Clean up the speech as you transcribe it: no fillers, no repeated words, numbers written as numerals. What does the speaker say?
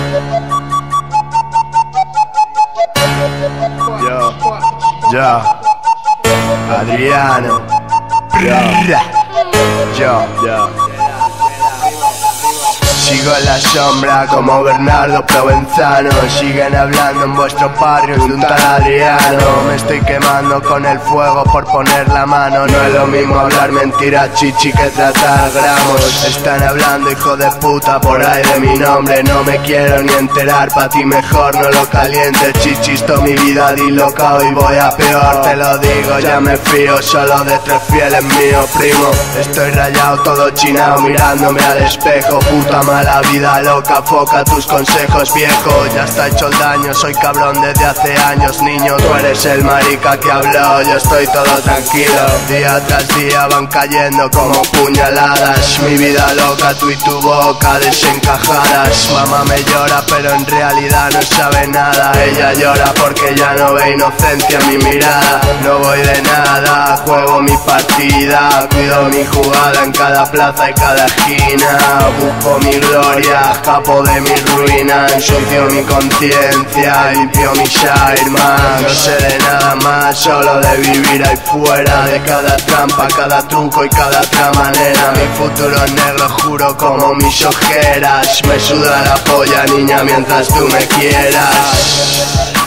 Yo, Adriano. Yo. Sigo en la sombra como Bernardo Provenzano. Siguen hablando en vuestros barrios de un tal Adriano. Me estoy quemando con el fuego por poner la mano. No es lo mismo hablar mentiras, chichi, que tratar gramos. Están hablando, hijo de puta, por ahí de mi nombre. No me quiero ni enterar, pa' ti mejor no lo calientes, chichis. Toda mi vida dislocado y voy a peor. Te lo digo, ya me fío solo de 3 fieles míos, primo. Estoy rayado, todo chinao, mirándome al espejo. Puta madre, la vida loca, foca tus consejos, viejo. Ya está hecho el daño, soy cabrón desde hace años, niño. Tú eres el marica que habló, yo estoy todo tranquilo. Día tras día van cayendo como puñaladas. Mi vida loca, tú y tu boca desencajadas. Mamá me llora pero en realidad no sabe nada. Ella llora porque ya no ve inocencia en mi mirada. No voy de nada, juego mi partida. Cuido mi jugada en cada plaza y cada esquina. Busco mi gloria, escapo de mi ruina. Ensucio mi conciencia, limpio mi Shireman. No sé de nada más, solo de vivir ahí fuera. De cada trampa, cada truco y cada trama, nena. Mi futuro es negro, juro, como mis ojeras. Me suda la polla, niña, mientras tú me quieras.